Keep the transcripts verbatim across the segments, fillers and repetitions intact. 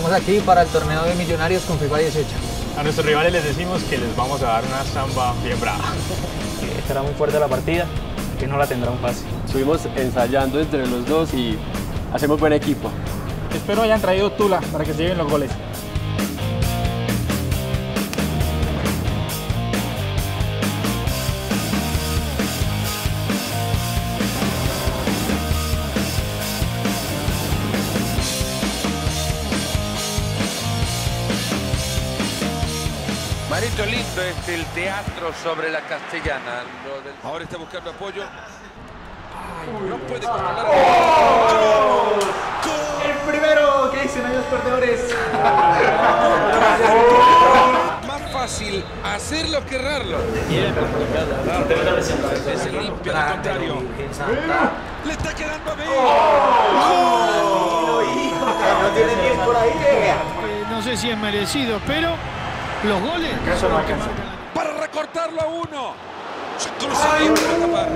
Estamos aquí para el torneo de Millonarios con FIFA dieciocho. A nuestros rivales les decimos que les vamos a dar una samba bien brava. Que estará muy fuerte la partida, que no la tendrán fácil. Estuvimos ensayando entre los dos y hacemos buen equipo. Espero hayan traído tula para que se lleven los goles. Marito, lindo es el teatro sobre la castellana. Lo del... Ahora está buscando apoyo. Ay, no puede controlar. ¡Oh! ¡Gol! El primero que dicen ahí los perdedores. Más fácil hacerlo que errarlo. Se limpia al contrario. Le está quedando bien. ¡Oh! No tiene diez por ahí. No sé si es merecido, pero los goles eso no alcanza. Para recortarlo a uno. Se cruza bien para tapar.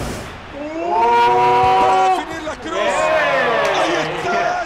Para definir la cruz. Ahí está.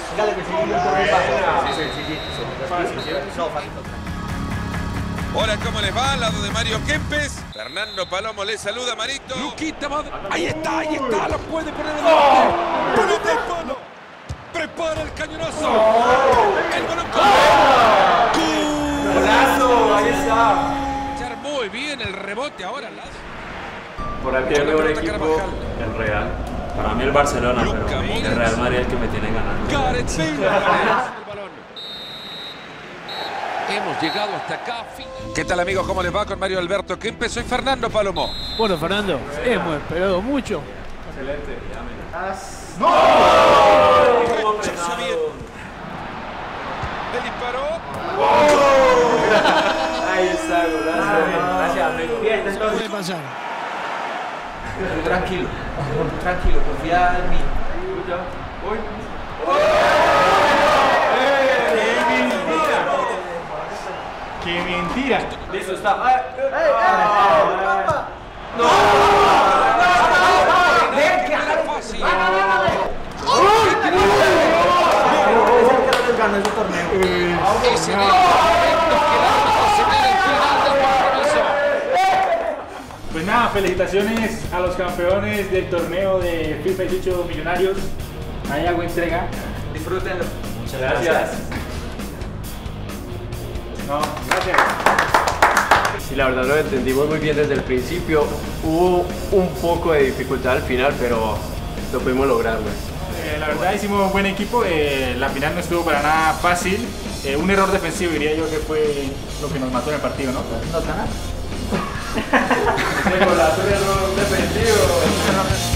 Hola, ¿cómo les va? Al lado de Mario Kempes. Fernando Palomo le saluda, Marito. Luquita, ahí está, ahí está. Lo puede poner adelante. Ponete el palo. Prepara el cañonazo. El balón con... ¡Golazo! Ahí está. Echar muy bien el rebote ahora. Por aquí el mejor equipo, el Real. Para mí el Barcelona, pero el Real Madrid es el que me tiene ganando. Gareth Bale. Hemos llegado hasta acá. ¿Qué tal, amigos? ¿Cómo les va? Con Mario Alberto Kempes. Soy Fernando Palomo. Bueno, Fernando, hemos esperado mucho. Excelente, ¡No! Rechaza bien. Le disparó. Ahí está, golazo. Gracias, amigo. Bien, ¿Qué puede pasar? tranquilo, tranquilo, confía en mí. ¡Qué mentira! Listo, está. ¡No! Fácil. Ese es el momento que la vamos a tener el final del compromiso. Pues nada, felicitaciones a los campeones del torneo de FIFA dieciocho Millonarios. Ahí hago entrega. Disfrútenlo. Muchas gracias. No, gracias. Sí, la verdad lo entendimos muy bien desde el principio. Hubo un poco de dificultad al final, pero lo pudimos lograr, güey. Eh, la verdad hicimos un buen equipo. Eh, la final no estuvo para nada fácil. Eh, un error defensivo diría yo que fue lo que nos mató en el partido, ¿no? No, nada. Un error defensivo.